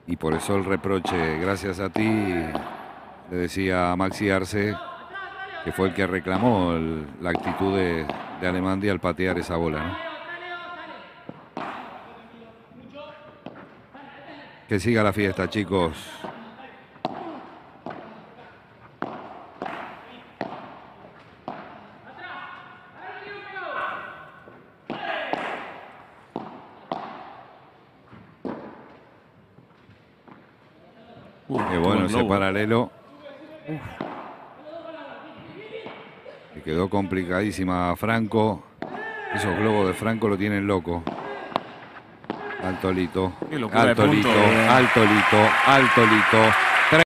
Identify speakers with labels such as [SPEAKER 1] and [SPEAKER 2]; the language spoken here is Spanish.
[SPEAKER 1] Y por eso el reproche, gracias a ti, le decía a Maxi Arce, que fue el que reclamó la actitud de Alemandi al patear esa bola, ¿no? Que siga la fiesta, chicos. Qué bueno ese paralelo. Le quedó complicadísima a Franco. Esos globos de Franco lo tienen loco. Alto Lito, alto Lito, alto Lito, alto Lito.